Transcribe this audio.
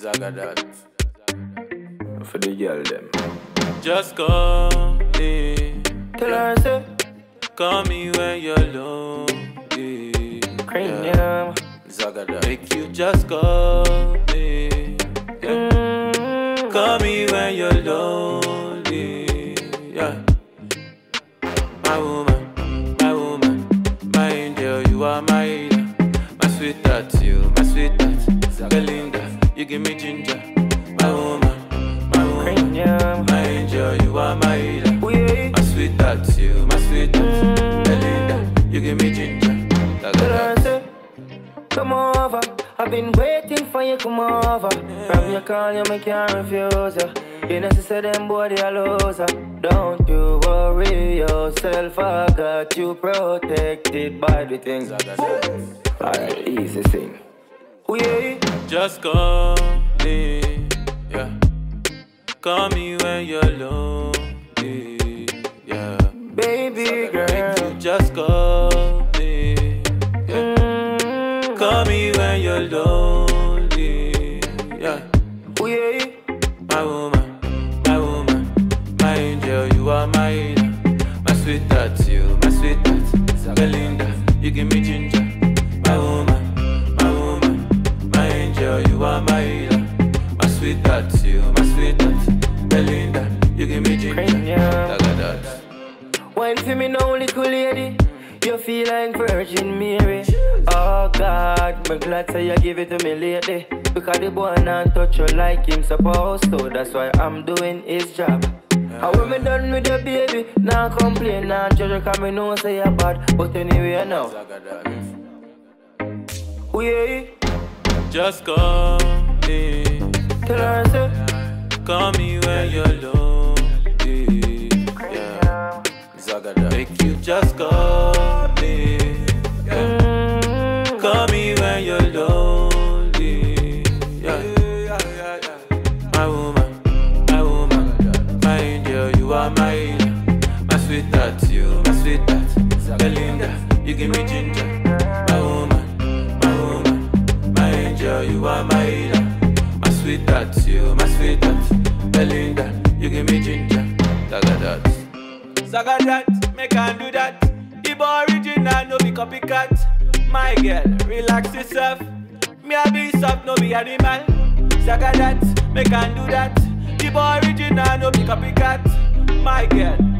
Zagadat. For the girl them. Just call me. Tell her say, Call me when you're lonely. Cranium. Zagadat. Make you just call me. Call me when you're lonely. Yeah. My woman, my angel, you are my healer. My sweetheart, you, my sweetheart. Belinda, you give me ginger. My woman, Cranium. my angel, you are my healer. Yeah. My sweetheart, you, my sweetheart. Belinda, you give me ginger. Tell her say, come over. I've been waiting for you, come over. From your call, you make can't refuse ya. You know, she said them boy they a loser. Don't you worry yourself, I got you protected by the things. Alright, easy thing. Yeah. Just call me, yeah. Call me when you're lonely, yeah. Baby girl. Make you just call me, yeah. Call me when you're lonely, yeah. Yeah. My woman, my angel, you are my healer. My sweetheart, you, my sweetheart. Belinda, you give me ginger. My woman, my angel, you are my healer. My sweetheart, you, my sweetheart. Belinda, you give me ginger. Zagadat. Wine for me now, little lady. You feel like Virgin Mary. Oh God, I'm glad say you give it to me lately. Because the boy not touch you like him supposed to. That's why I'm doing his job. And when me done with the baby, now complain, now judge you, cause me know say you're bad. But anyway now, yeah. Just call me. Tell her say, Call me when you're lonely, yeah. Zagadat. Make you just call me, yeah. Call me when you're lonely, yeah. My woman, my angel, you are my healer. My sweetheart, you, my sweetheart. Belinda, you give me ginger. My woman, my angel, you are my healer. My sweetheart, you, my sweetheart. Belinda, you give me ginger. Zagadat. Zagadat, make can do that. Ibo original, no be copycat. My girl, relax yourself. Me a be soft, no be animal. Zagadat, make can do that. Ibo original, no be copycat. My girl,